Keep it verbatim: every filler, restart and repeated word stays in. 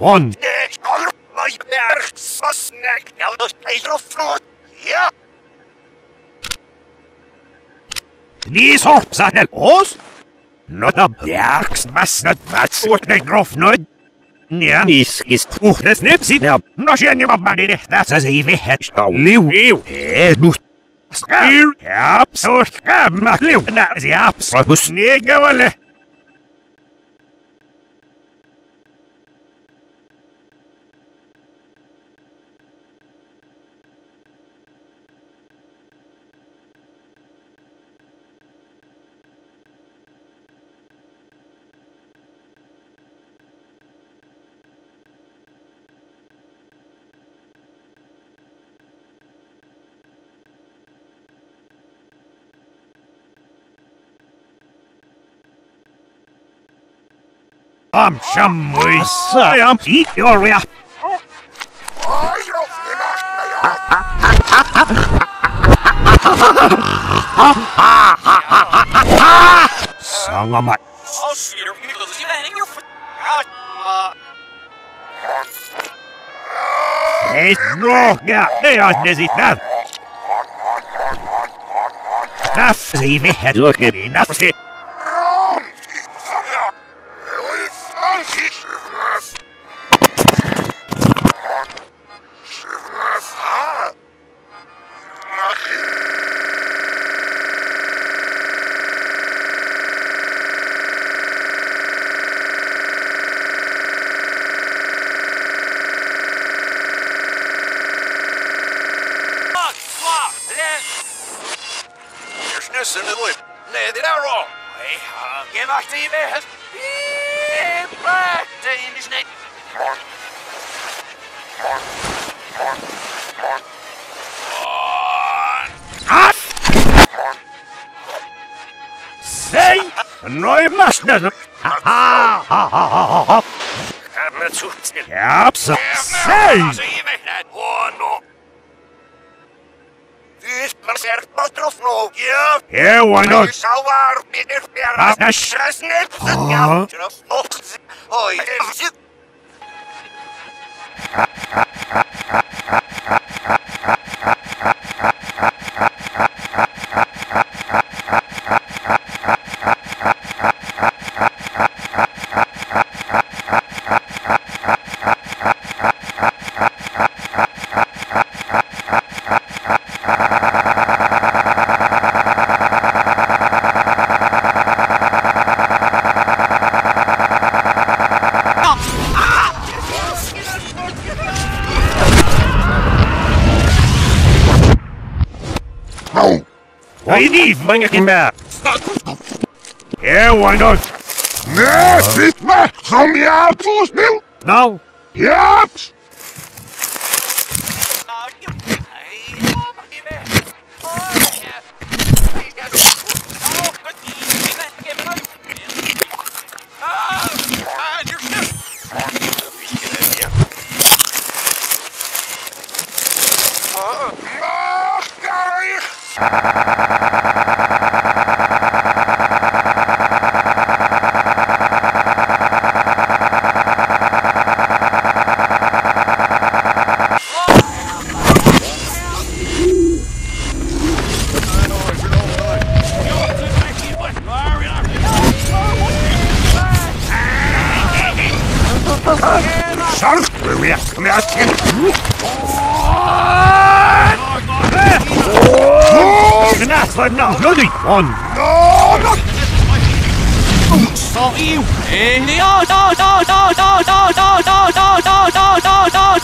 One. These horses are the horse? Not a bergs must not that's what they groff nod. Ja, is is oh, das nimmt sie da. Noch schön immer mal die das ist ewig het. Liu, liu. Eh, du. Skir, ja, so skam, liu. Na, sie abs. Was nie gewale. I'm some way, say I'm eat your way. Song of my. Hey, no, yeah, they are busy now. That's even head looking enough. Nej, det där var. Ge mig till det. Black in his neck. Say, no, you must not. Ha ha ha ha ha. Yep, so say. Yeah, why not? I need money in there. Yeah, why not? Yes, it's back from the apples, Bill. No. Yes. Son, we're come out here. Enough, but no, bloody one. No, no. Saw you. No, no, no, no, no, no, no, no, no, no, no, no, no.